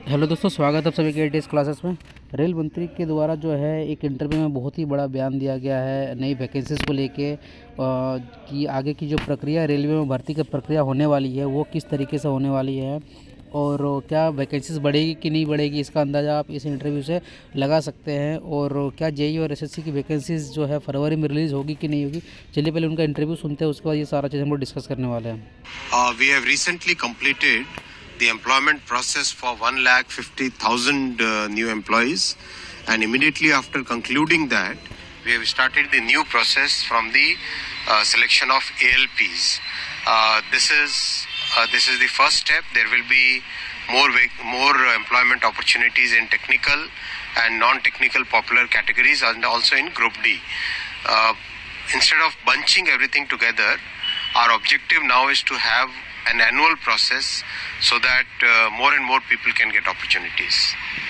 Hello दोस्तों, स्वागत है आप सभी के एटीएस क्लासेस में। रेल मंत्री के द्वारा जो है एक इंटरव्यू में बहुत ही बड़ा बयान दिया गया है नई वैकेंसीज़ को लेके कि आगे की जो प्रक्रिया रेलवे में भर्ती की प्रक्रिया होने वाली है वो किस तरीके से होने वाली है और क्या वैकेंसीज़ बढ़ेगी कि नहीं बढ़ेगी, इसका अंदाज़ा आप इस इंटरव्यू से लगा सकते हैं। और क्या जेईई और एसएससी की वैकेंसीज़ जो है फरवरी में रिलीज़ होगी कि नहीं होगी, चलिए पहले उनका इंटरव्यू सुनते हैं, उसके बाद ये सारा चीज़ हम लोग डिस्कस करने वाले हैं। We have recently completed the employment process for 1,50,000 new employees, and immediately after concluding that, we have started the new process from the selection of ALPs. This is the first step. There will be more employment opportunities in technical and non-technical popular categories, and also in Group D. Uh, Instead of bunching everything together, our objective now is to have an annual process so that more and more people can get opportunities.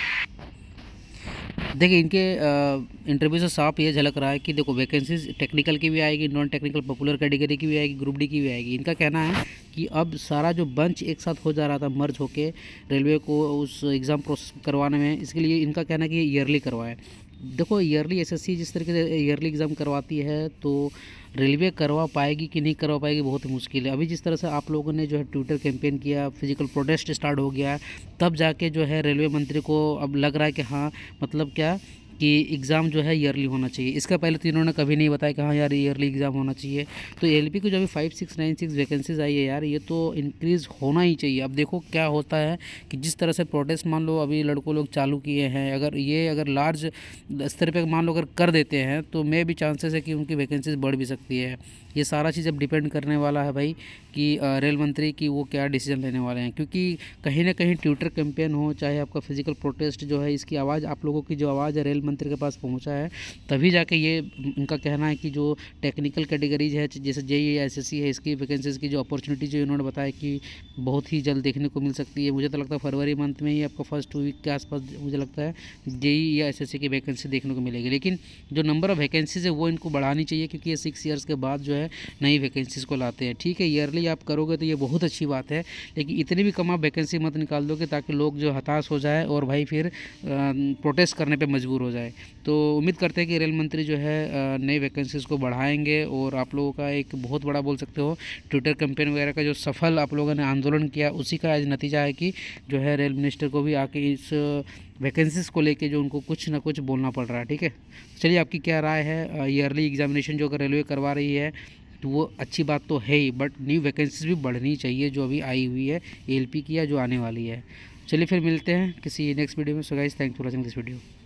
देखिए इनके interview से साफ ये झलक रहा है कि देखो वैकेंसीज टेक्निकल की भी आएगी, नॉन टेक्निकल पॉपुलर कैटेगरी की भी आएगी, ग्रुप डी की भी आएगी। इनका कहना है कि अब सारा जो बंच एक साथ हो जा रहा था मर्ज होके रेलवे को उस एग्ज़ाम प्रोसेस करवाने में, इसके लिए इनका कहना है कि ईयरली करवाएं। देखो ईयरली एसएससी जिस तरीके से ईयरली एग्ज़ाम करवाती है तो रेलवे करवा पाएगी कि नहीं करवा पाएगी बहुत ही मुश्किल है। अभी जिस तरह से आप लोगों ने जो है ट्विटर कैंपेन किया, फिजिकल प्रोटेस्ट स्टार्ट हो गया, तब जाके जो है रेलवे मंत्री को अब लग रहा है कि हाँ मतलब क्या कि एग्ज़ाम जो है ईयरली होना चाहिए। इसका पहले तो इन्होंने कभी नहीं बताया कि हाँ यार ईयरली एग्ज़ाम होना चाहिए। तो एलपी की जो अभी 5696 वैकेंसीज आई है यार, ये तो इंक्रीज़ होना ही चाहिए। अब देखो क्या होता है कि जिस तरह से प्रोटेस्ट मान लो अभी लड़कों लोग चालू किए हैं, अगर लार्ज स्तर पर मान लो अगर कर देते हैं तो मे भी चांसेस है कि उनकी वैकेंसीज बढ़ भी सकती है। ये सारा चीज़ अब डिपेंड करने वाला है भाई कि रेल मंत्री की वो क्या डिसीजन लेने वाले हैं, क्योंकि कहीं ना कहीं ट्विटर कैंपेन हो चाहे आपका फिजिकल प्रोटेस्ट जो है, इसकी आवाज़ आप लोगों की जो आवाज़ है रेल मंत्री के पास पहुंचा है, तभी जाके ये इनका कहना है कि जो टेक्निकल कैटेगरीज है जैसे जेईई एसएससी है, इसकी वैकेंसीज़ की जो अपॉर्चुनिटी जो इन्होंने बताया कि बहुत ही जल्द देखने को मिल सकती है। मुझे तो लगता है फरवरी मंथ में ही आपको फर्स्ट 2 वीक के आसपास मुझे लगता है जेईई या एसएससी की वैकेंसी देखने को मिलेगी। लेकिन जो नंबर ऑफ़ वैकेंसीज़ है वो इनको बढ़ानी चाहिए, क्योंकि ये 6 ईयर्स के बाद जो है नई वैकेंसीज़ को लाते हैं। ठीक है, ईयरली आप करोगे तो ये बहुत अच्छी बात है, लेकिन इतनी भी कम आप वैकेंसी मत निकाल दोगे ताकि लोग जो हताश हो जाए और भाई फिर प्रोटेस्ट करने पे मजबूर हो जाए। तो उम्मीद करते हैं कि रेल मंत्री जो है नई वैकेंसीज़ को बढ़ाएंगे और आप लोगों का एक बहुत बड़ा बोल सकते हो ट्विटर कैंपेन वगैरह का जो सफल आप लोगों ने आंदोलन किया, उसी का आज नतीजा है कि जो है रेल मिनिस्टर को भी आके इस वैकेंसीज़ को लेके जो उनको कुछ ना कुछ बोलना पड़ रहा है। ठीक है, चलिए आपकी क्या राय है? ईयरली एग्जामिनेशन जो अगर रेलवे करवा रही है तो वो अच्छी बात तो है ही, बट न्यू वैकेंसीज भी बढ़नी चाहिए जो अभी आई हुई है एलपी की या जो आने वाली है। चलिए फिर मिलते हैं किसी नेक्स्ट वीडियो में। So guys, thanks for watching this video.